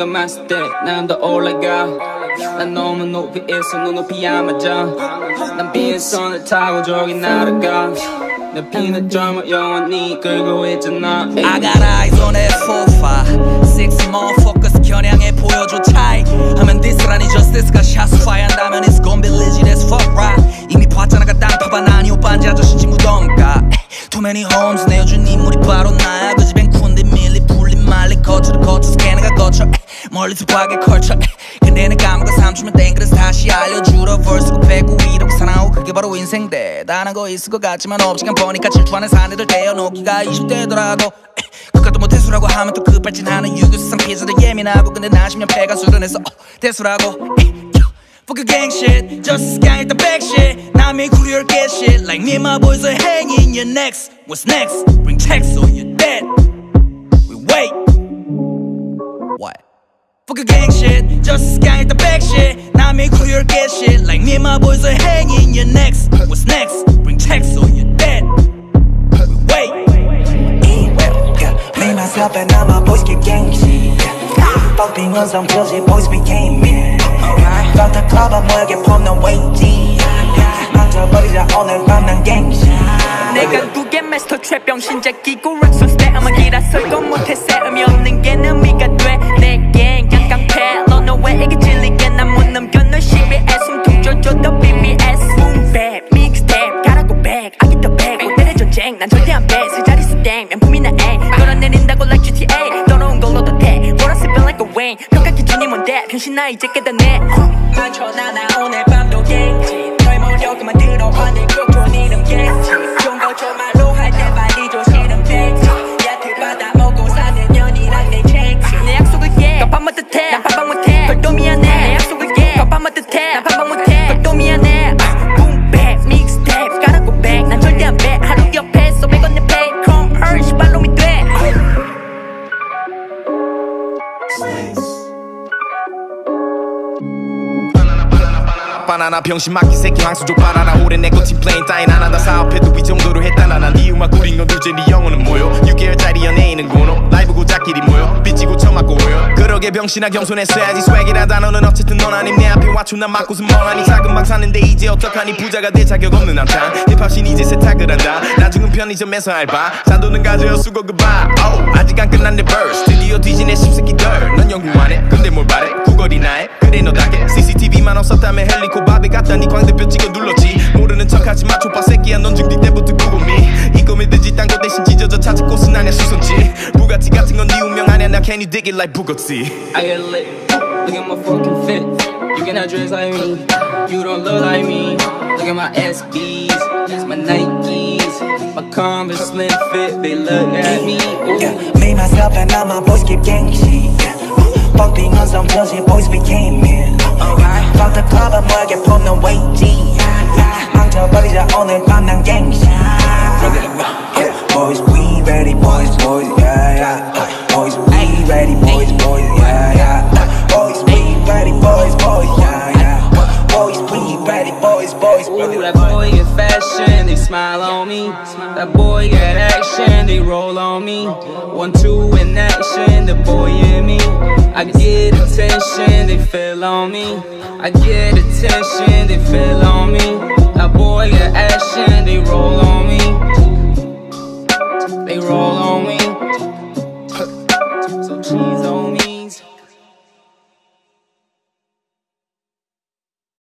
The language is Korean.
공감했을 때 난 더 올라가. 난 너무 높이 있어 눈높이 안 맞아. 난 비행선을 타고 저기 날아가. 내 피는 젊어 영원히 끌고 있잖아. I got eyes on that 4-5 6 motherfuckers 겨냥해 보여줘 차이 하면 디스라니 justice가 샷스 파이한다면 it's gon' be legit as fuck right. 이미 봤잖아 그 땅파반 아니오 반지 아저씨인지 무덤가. Too many homes 내어준 인물이 바로 나야. 그 집엔 쿤디 밀리 풀린 말리 거쳐를 거쳐 스캐너가 거쳐 멀리서 파괴 컬처. 근데 내 까먹어 삼주면 땡 그래서 다시 알려주러 verse 902로 사나워 그게 바로 인생 대단한 거 있을 것 같지만 없지간 보니까 질투하는 사내들 떼어놓기가 20대더라고. 그것도 뭐 대수라고 하면 또 급발진하는 유교수상 피해자들 예민하고 근데 나 10년 패가 수련해서 대수라고. Fuck a gang shit, just gang at the back shit. Now me courier get shit like me and my boys are hanging. You're next, what's next? Bring checks or you're dead. We wait. What? Fuck a gang shit, just gang at the back shit. Now me courier get shit like me and my boys are hanging. You're next, what's next? Bring checks or you're dead. We wait. Me, myself and all my boys keep gang shit. Fuck being on some bullshit, boys became me. Fuck the club, I'm working from the waiting. 망쳐버리자 오늘 밤 난 gang shit. 내가 두개 마스터 트랩 병신자 끼고 락son stay 아마 길었을 건 못해 세음이 없는 게 의미가 돼. 내 gang 양깡패 너 너에게 질리게 난 못 넘겨 너 시비에 숨 퉁쳐줘도 BBS Boom bap mixtape 가라고 back I get the bag 호텔의 전쟁 난 절대 안 배 술자리에서 땡 명품이나 A 끌어내린다고 like GTA 더러운 걸로도 돼 보라색 feel like a rain 평가 기준이 뭔데 변신 나 이제 깨닫네. 맞춰놔 나 오늘 밤도 갱지 너의 모욕만 들어 화낼 꼭좋은 이름 갱지 용거 줘 말로 할 때 빨리 줘 싫은 팩트 야트 받아 먹고 사는 년이랑 내 쟁취 내 약속을 깨 너 밥 먹듯 해 난 반박 못해 그걸 또 미안해 내 약속을 깨 너 밥 먹듯 해난 반박 못해 그걸 또 미안해 Boom bap mixtape 가라고 back 난 절대 안 배 하루 옆에서 매건 내 pay Chrome earth 시발놈이 돼. 바나나 병신 막기 새끼 황수족 바나나 오래 내거 팀플레인 따윈 안 한다 사업해도 이 정도로 했다나 난네 음악 꾸린 건 둘째 네 영혼은 뭐요 6개월짜리 연예인은 고노 라이브 고작끼리 모여 빚지고 처맞고 오요 그러게 병신아 겸손했어야지 swag이라 단어는 어쨌든 넌 아님 내 앞에 와초 난 맞고서 뭐하니 작은 방 사는데 이제 어떡하니 부자가 될 자격 없는 남창 힙합신 이제 세탁을 한다 나중은 편의점에서 알바 잔돈은 가져요 수고 그바 아직 안 끝난 내 verse 드디어 뒤지네 십새끼들 넌 연구 안해 근데 뭘 바래 구걸이나 해 그래 너답게 CCTV만 없었다면 헬리콥 밥에 갖다 니 광대뼈 찍어 눌렀지 모르는 척하지마 족밥 새끼야 넌 중딩 때부터 구금이 이거 믿으지 딴 거 대신 찢어져 찾을 곳은 아냐 수선지 부가티 같은 건 네 운명 아냐 나 can you dig it like 부거지 I get lit, look at my fucking fit. You cannot dress like me, you don't look like me. Look at my SBs, my Nikes, my Converse slim fit. They look at me. Me, myself and all my boys keep gang shit. Fuck being on some bullshit, boys became me. Fuck the club, I'm working from the waiting. 망쳐버리자 오늘 밤 난 gang shit. Boys, we ready, boys, yeah, yeah. Boys, we ready, boys, yeah, yeah. Boys, we ready, boys, yeah, yeah. Boys, we ready, boys. Ooh, that boy get fashion, they smile on me. That boy get action, they roll on me. 1-2 in action, the boy in me. I get attention, they feel on me. I get attention, they feel on me. That boy get action, they roll on me. They roll on me.